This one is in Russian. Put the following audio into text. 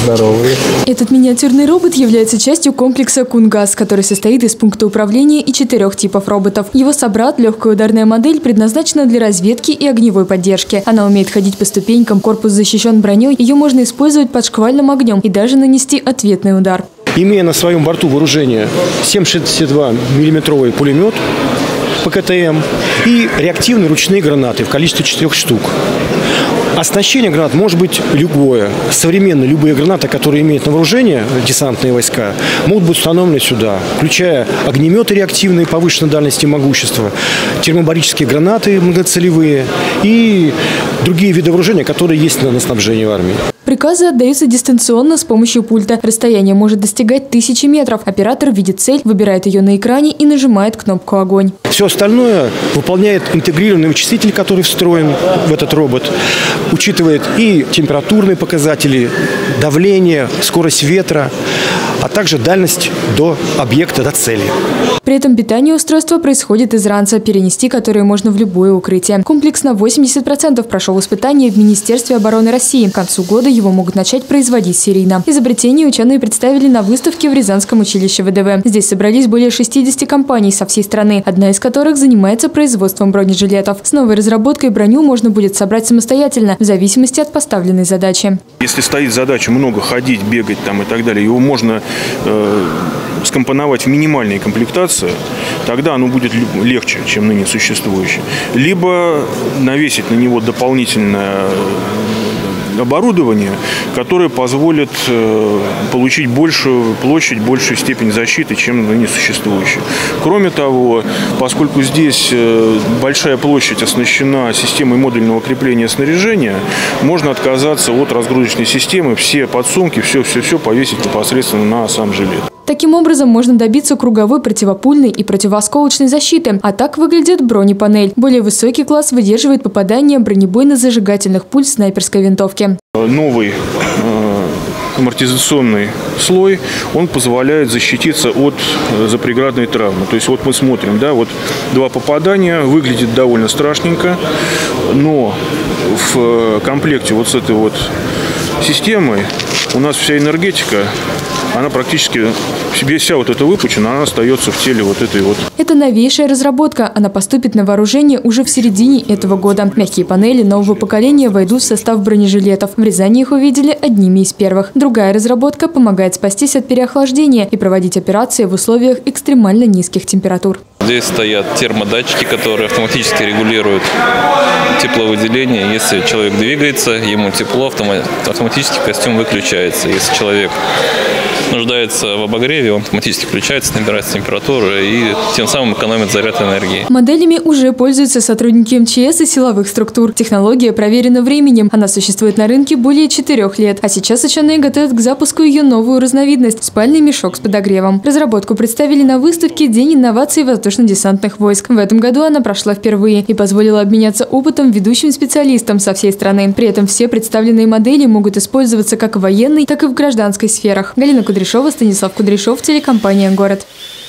здоровые. Этот миниатюрный робот является частью комплекса «Кунгас», который состоит из пункта управления и 4 типов роботов. Его собрат, легкая ударная модель, предназначена для разведки и огневой поддержки. Она умеет ходить по ступенькам, корпус защищен броней, ее можно использовать под шквальным огнем и даже нанести ответный удар. Имея на своем борту вооружение 7,62 миллиметровый пулемет ПКТМ и реактивные ручные гранаты в количестве 4 штук. Оснащение гранат может быть любое. Современные любые гранаты, которые имеют на вооружение десантные войска, могут быть установлены сюда, включая огнеметы реактивные повышенной дальности и могущества, термобарические гранаты многоцелевые и другие виды вооружения, которые есть на снабжении в армии. Приказы отдаются дистанционно с помощью пульта. Расстояние может достигать 1000 метров. Оператор видит цель, выбирает ее на экране и нажимает кнопку «Огонь». Все остальное выполняет интегрированный вычислитель, который встроен в этот робот. Учитывает и температурные показатели, давление, скорость ветра, а также дальность до объекта, до цели. При этом питание устройства происходит из ранца, перенести которое можно в любое укрытие. Комплекс на 80% прошел испытания в Министерстве обороны России. К концу года его могут начать производить серийно. Изобретение ученые представили на выставке в Рязанском училище ВДВ. Здесь собрались более 60 компаний со всей страны, одна из которых занимается производством бронежилетов. С новой разработкой броню можно будет собрать самостоятельно, в зависимости от поставленной задачи. Если стоит задача много ходить, бегать там и так далее, его можно скомпоновать в минимальной комплектации, тогда оно будет легче, чем ныне существующее. Либо навесить на него дополнительное оборудование, которое позволит получить большую площадь, большую степень защиты, чем ныне существующая. Кроме того, поскольку здесь большая площадь оснащена системой модульного крепления снаряжения, можно отказаться от разгрузочной системы, все подсумки, все повесить непосредственно на сам жилет. Таким образом, можно добиться круговой противопульной и противоосколочной защиты. А так выглядит бронепанель. Более высокий класс выдерживает попадание бронебойно-зажигательных пуль снайперской винтовки. Новый амортизационный слой, он позволяет защититься от запреградной травмы. То есть вот мы смотрим, да, вот 2 попадания, выглядит довольно страшненько, но в комплекте вот с этой вот системой у нас вся энергетика, она практически, вся вот эта выпучена, она остается в теле вот этой вот. Это новейшая разработка. Она поступит на вооружение уже в середине этого года. Мягкие панели нового поколения войдут в состав бронежилетов. В Рязани их увидели одними из первых. Другая разработка помогает спастись от переохлаждения и проводить операции в условиях экстремально низких температур. Здесь стоят термодатчики, которые автоматически регулируют тепловыделение. Если человек двигается, ему тепло, автоматически костюм выключается. Если человек нуждается в обогреве, он автоматически включается, набирается температура и тем самым экономит заряд энергии. Моделями уже пользуются сотрудники МЧС и силовых структур. Технология проверена временем. Она существует на рынке более 4 лет. А сейчас ученые готовят к запуску ее новую разновидность – спальный мешок с подогревом. Разработку представили на выставке «День инноваций воздушно-десантных войск». В этом году она прошла впервые и позволила обменяться опытом ведущим специалистам со всей страны. При этом все представленные модели могут использоваться как в военной, так и в гражданской сферах. Галина Кудряшова, Станислав Кудряшов, телекомпания «Город».